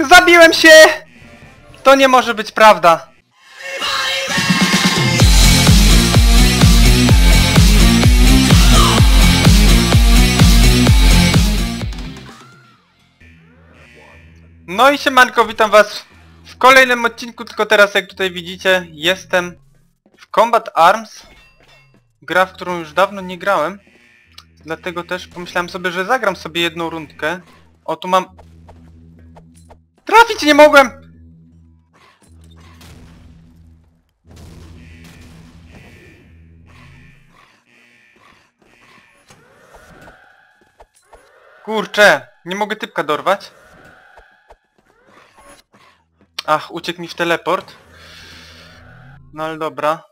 Zabiłem się! To nie może być prawda. No i siemanko, witam was w kolejnym odcinku, tylko teraz jak tutaj widzicie jestem w Combat Arms. Gra, w którą już dawno nie grałem. Dlatego też pomyślałem sobie, że zagram sobie jedną rundkę. O, tu mam... Trafić nie mogłem! Kurczę, nie mogę typka dorwać. Ach, uciekł mi w teleport. No ale dobra.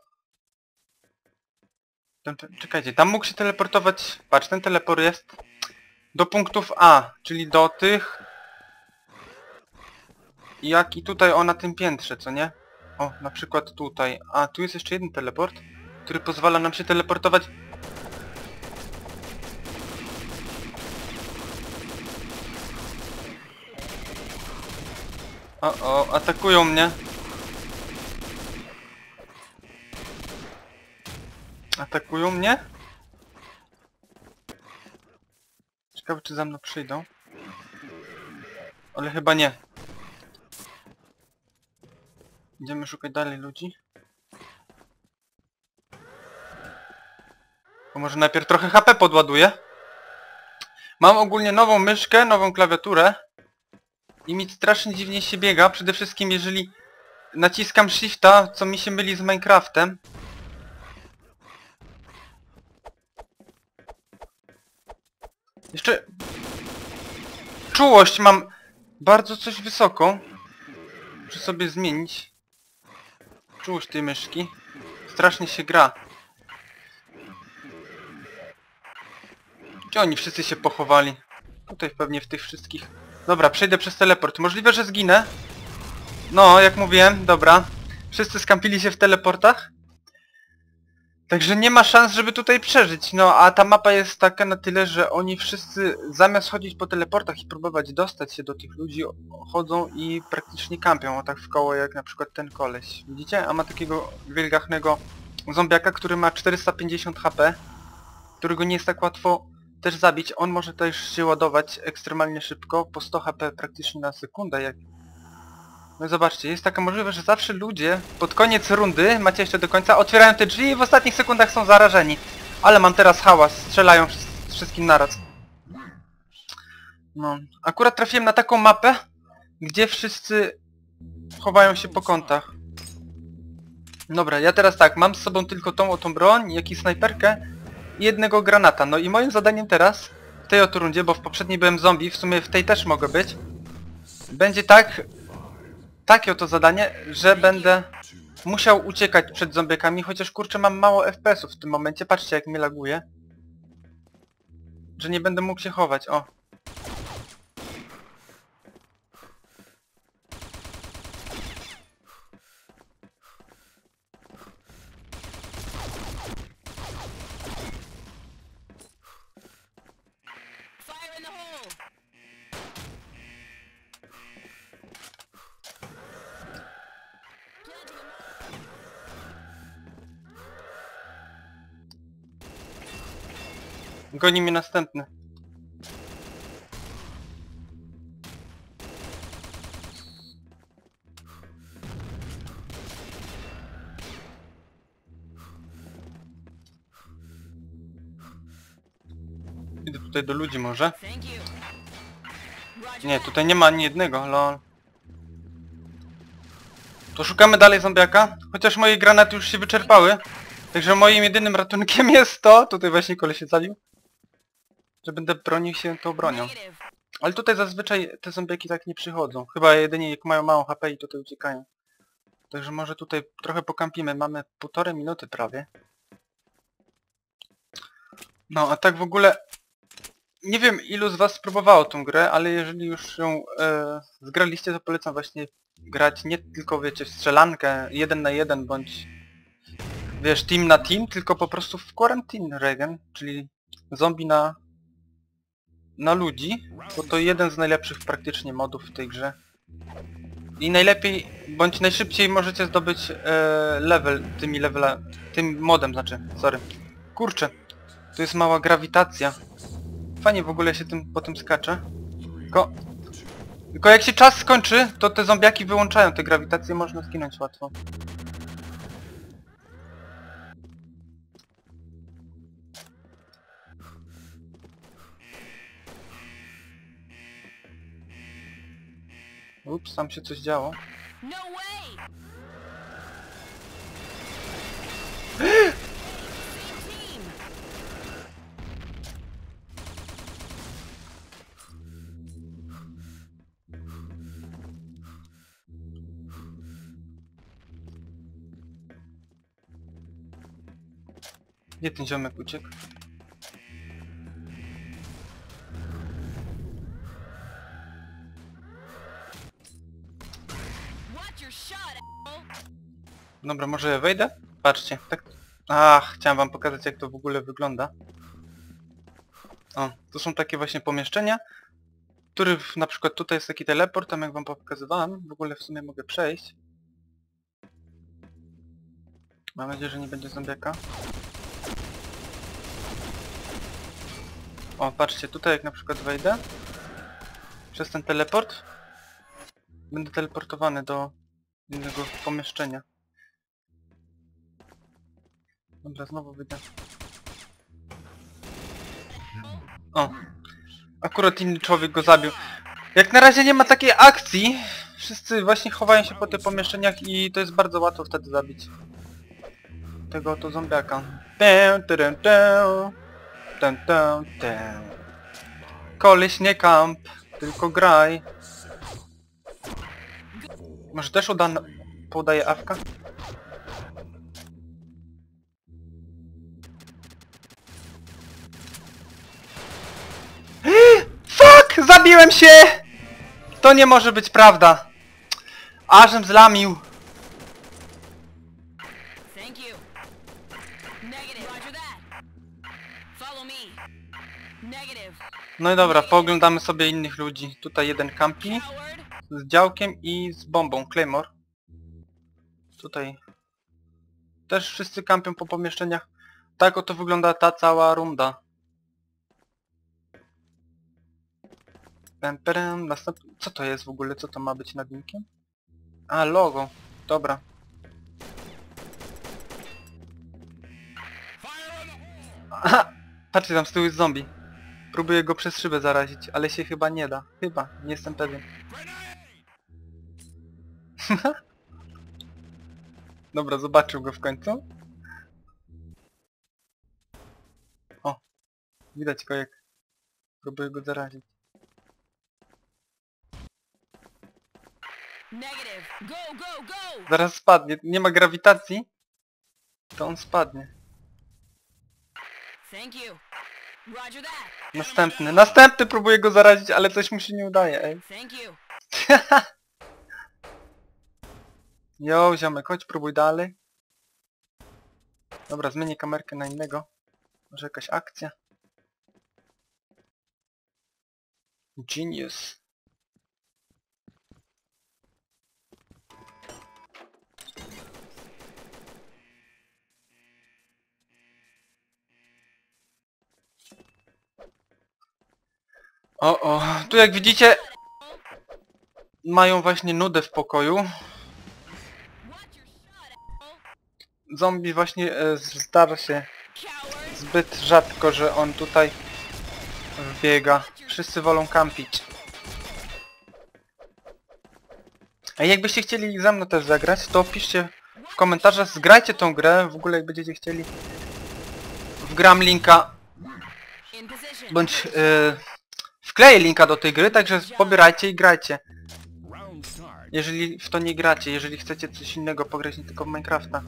Czekajcie, tam mógł się teleportować... Patrz, ten teleport jest do punktów A, czyli do tych... Jak i tutaj na tym piętrze, co nie? O, na przykład tutaj. A, tu jest jeszcze jeden teleport, który pozwala nam się teleportować... O, atakują mnie. Atakują mnie? Ciekawe, czy za mną przyjdą. Ale chyba nie. Idziemy szukać dalej ludzi. Bo może najpierw trochę HP podładuję. Mam ogólnie nową myszkę, nową klawiaturę. I mi strasznie dziwnie się biega. Przede wszystkim jeżeli naciskam shifta, co mi się myli z Minecraftem. Jeszcze... Czułość mam bardzo coś wysoką. Muszę sobie zmienić czułość tej myszki. Strasznie się gra. Gdzie oni wszyscy się pochowali? Tutaj pewnie w tych wszystkich. Dobra, przejdę przez teleport. Możliwe, że zginę. No, jak mówiłem, dobra. Wszyscy skampili się w teleportach. Także nie ma szans, żeby tutaj przeżyć. No, a ta mapa jest taka na tyle, że oni wszyscy zamiast chodzić po teleportach i próbować dostać się do tych ludzi, chodzą i praktycznie kampią, o tak w koło, jak na przykład ten koleś. Widzicie? A ma takiego wielgachnego zombiaka, który ma 450 HP, którego nie jest tak łatwo też zabić. On może też się ładować ekstremalnie szybko, po 100 HP praktycznie na sekundę, jak... No zobaczcie, jest taka możliwość, że zawsze ludzie pod koniec rundy, macie jeszcze do końca, otwierają te drzwi i w ostatnich sekundach są zarażeni. Ale mam teraz hałas, strzelają wszystkim naraz. No, akurat trafiłem na taką mapę, gdzie wszyscy chowają się po kątach. Dobra, ja teraz tak, mam z sobą tylko tą oto broń, jak i snajperkę i jednego granata. No i moim zadaniem teraz, w tej oto rundzie, bo w poprzedniej byłem zombie, w sumie w tej też mogę być, będzie takie oto zadanie, że będę musiał uciekać przed zombiekami, chociaż kurczę mam mało FPS-ów w tym momencie, patrzcie jak mnie laguje. Że nie będę mógł się chować, o. Goni mnie następny. Idę tutaj do ludzi może. Nie, tutaj nie ma ani jednego, lol. To szukamy dalej zombiaka. Chociaż moje granaty już się wyczerpały. Także moim jedynym ratunkiem jest to, tutaj właśnie koleś się zabił, że będę bronił się tą bronią. Ale tutaj zazwyczaj te zombiaki tak nie przychodzą. Chyba jedynie jak mają mało HP i tutaj uciekają. Także może tutaj trochę pokampimy. Mamy 1,5 minuty prawie. No a tak w ogóle... Nie wiem ilu z was spróbowało tą grę, ale jeżeli już ją zgraliście, to polecam właśnie grać nie tylko wiecie w strzelankę 1 na 1 bądź wiesz team na team, tylko po prostu w Quarantine Regen, czyli zombie na ludzi, bo to jeden z najlepszych praktycznie modów w tej grze. I najlepiej, bądź najszybciej możecie zdobyć level tym modem, znaczy, sorry. Kurczę, tu jest mała grawitacja. Fajnie w ogóle się po tym skacze. Tylko jak się czas skończy, to te zombiaki wyłączają te grawitacje, można zginąć łatwo. Ups, tam się coś działo. No way! Team! Gdzie ten ziomek uciekł? Watch your shot, asshole! Dobra, może ja wejdę? Patrzcie, tak... Ach, chciałem wam pokazać, jak to w ogóle wygląda. O, to są takie właśnie pomieszczenia, w których na przykład tutaj jest taki teleport, tam jak wam pokazywałem, w ogóle w sumie mogę przejść. Mam nadzieję, że nie będzie zombiaka. O, patrzcie, tutaj jak na przykład wejdę przez ten teleport, będę teleportowany do innego pomieszczenia. Dobra, znowu wyjdę. O, akurat inny człowiek go zabił. Jak na razie nie ma takiej akcji, wszyscy właśnie chowają się po tych pomieszczeniach i to jest bardzo łatwo wtedy zabić tego oto zombiaka. Koleś nie kamp, tylko graj. Może też podaje awka? Fuck! Zabiłem się! To nie może być prawda. Ażem zlamił. Thank you. Negative. Roger that. Follow me. Negative. No i dobra, pooglądamy sobie innych ludzi. Tutaj jeden kampi Coward. z działkiem i z bombą Claymore. Tutaj też wszyscy kampią po pomieszczeniach. Tak oto wygląda ta cała runda. Co to jest w ogóle? Co to ma być nad linkiem? A, logo. Dobra. Aha! Patrzcie, tam z tyłu jest zombie. Próbuję go przez szybę zarazić, ale się chyba nie da. Chyba, nie jestem pewien. Dobra, zobaczył go w końcu. O! Widać go jak próbuję go zarazić. Negative. Go, go, go! Zaraz spadnie. Nie ma grawitacji. To on spadnie. Thank you. Roger that. Następny. Następny próbuje go zarazić, ale coś mu się nie udaje, ej. Thank you. Jo, ziomek, chodź, próbuj dalej. Dobra, zmienię kamerkę na innego. Może jakaś akcja. Genius. O, tu jak widzicie mają właśnie nudę w pokoju. Watch your shot, asshole! Zombie właśnie zdarza się Coward! zbyt rzadko, że on tutaj wbiega. Wszyscy wolą kampić. A jakbyście chcieli ze mną też zagrać, to piszcie w komentarzach, zgrajcie tą grę, w ogóle jak będziecie chcieli. Wgram linka, In position. bądź wkleję linka do tej gry, także pobierajcie i grajcie. Jeżeli w to nie gracie, jeżeli chcecie coś innego pograć, nie tylko w Minecrafta.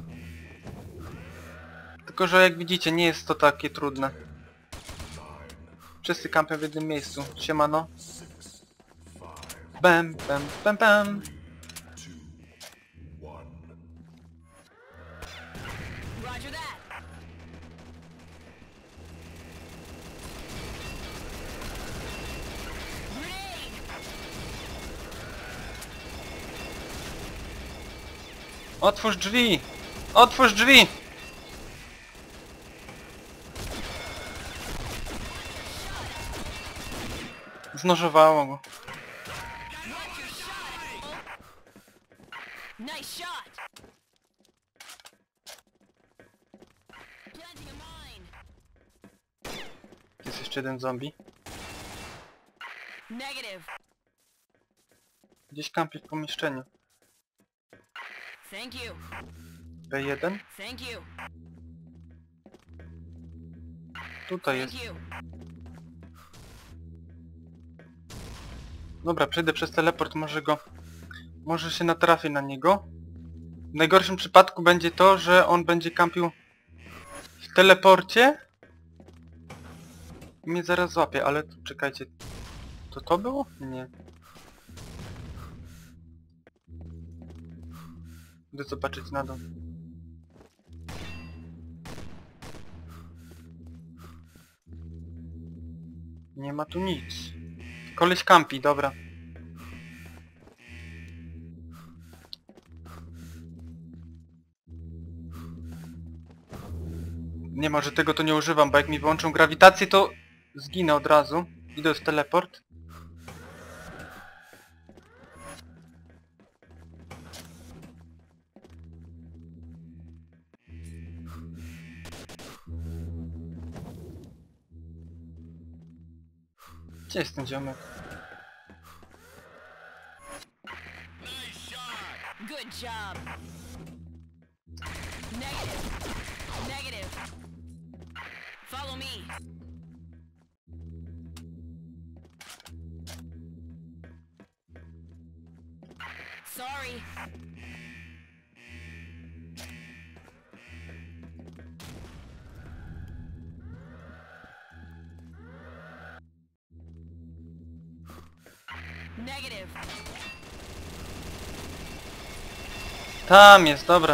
Tylko, że jak widzicie, nie jest to takie trudne. Wszyscy kampią w jednym miejscu. Siemano. Bam, bam, bam, bam. Roger that. Grenade! Otwórz drzwi! Otwórz drzwi! Znożowało go. Watch your shot, asshole. Nice shot. Planting a mine. Jest jeszcze jeden zombie. Negative. Gdzieś kampi w pomieszczeniu. Thank you. B1? Thank you. Tutaj jest. Thank you. Dobra, przejdę przez teleport, może się natrafię na niego. W najgorszym przypadku będzie to, że on będzie kampił w teleporcie i mnie zaraz złapie, ale czekajcie. To było? Nie. Idę zobaczyć na dół. Nie ma tu nic. Koleś kampi, dobra. Nie, może tego to nie używam, bo jak mi wyłączą grawitację, to zginę od razu. Idę w teleport. Gdzie jest ten ziomek? Good job. Negative. Negative. Follow me. Sorry. Negative. Tam jest, dobra.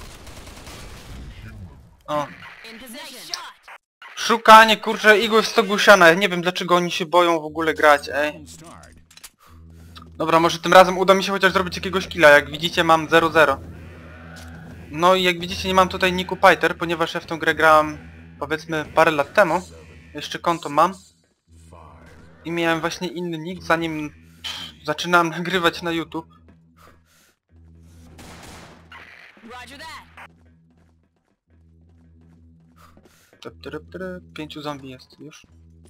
O. In position. Nice shot. Szukanie, kurczę, igły w stogu siana. Ja nie wiem, dlaczego oni się boją w ogóle grać, ej. Dobra, może tym razem uda mi się chociaż zrobić jakiegoś killa. Jak widzicie, mam 0-0. No i jak widzicie, nie mam tutaj niku Piter, ponieważ ja w tą grę grałem, powiedzmy, parę lat temu. Jeszcze konto mam. I miałem właśnie inny nick, zanim zaczynałem nagrywać na YouTube. Roger that. 5 zombie jest już.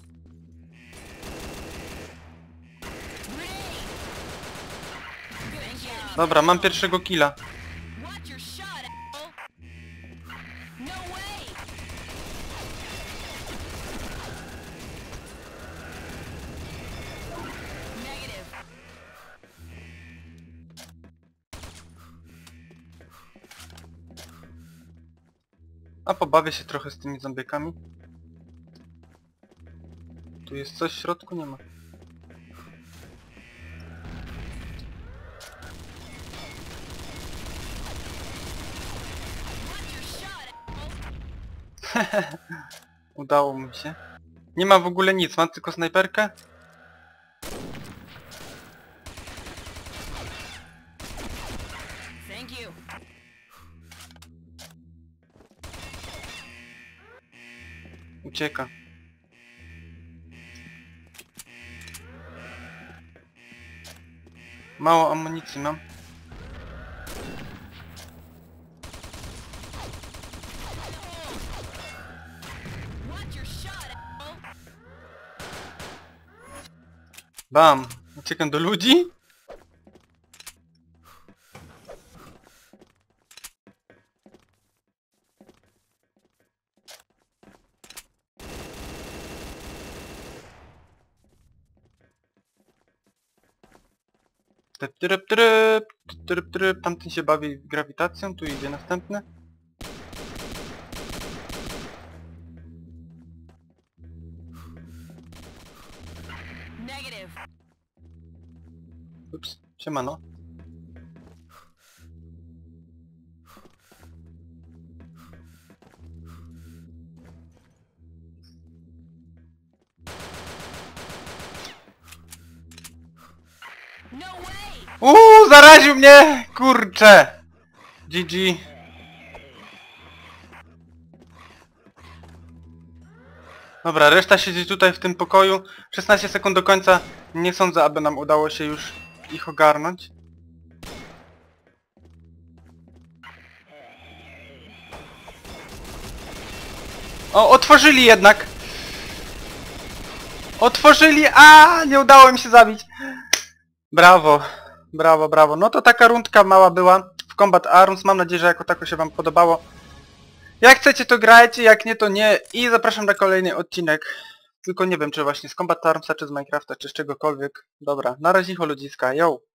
Good job. Dobra, mam pierwszego killa. Watch your shot, asshole. No way. Negative. A pobawię się trochę z tymi zombiekami. Tu jest coś w środku? Nie ma. Watch your shot, asshole. Udało mi się. Nie ma w ogóle nic, mam tylko snajperkę. Thank you. Ucieka. Mało amunicji mam. Watch your shot, asshole. Bam! Uciekam do ludzi. Tryp, tryp, tryp, tryp, tryp. Tamten się bawi grawitacją, tu idzie następny. Negative. Ups, siemano. No way. Zaraził mnie! Kurczę! GG. Dobra, reszta siedzi tutaj w tym pokoju. 16 sekund do końca. Nie sądzę, aby nam udało się już ich ogarnąć. O, otworzyli jednak! Otworzyli! A, nie udało mi się zabić! Brawo, brawo, brawo. No to taka rundka mała była w Combat Arms. Mam nadzieję, że jako tako się wam podobało. Jak chcecie to grajcie, jak nie to nie. I zapraszam na kolejny odcinek. Tylko nie wiem, czy właśnie z Combat Armsa, czy z Minecrafta, czy z czegokolwiek. Dobra, na razie ludziska, yo!